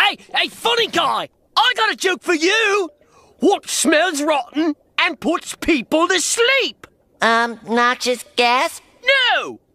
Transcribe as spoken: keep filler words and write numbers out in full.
hey, hey, funny guy! I got a joke for you! What smells rotten and puts people to sleep? Um, noxious gas? No!